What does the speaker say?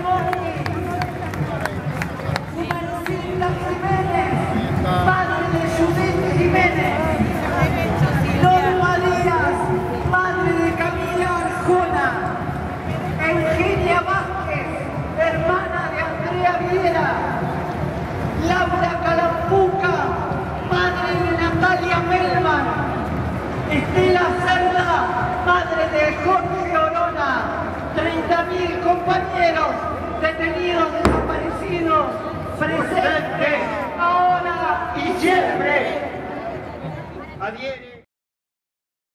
Humancita Jiménez, madre de Judith Jiménez. Norma Díaz, madre de Camila Arjona. Eugenia Vázquez, hermana de Andrea Viera. Laura Calampuca, madre de Natalia Melman. Estela Cerda, madre de Jorge Orona. 30.000 compañeros detenidos, desaparecidos, presentes, ahora y siempre. Adhieren.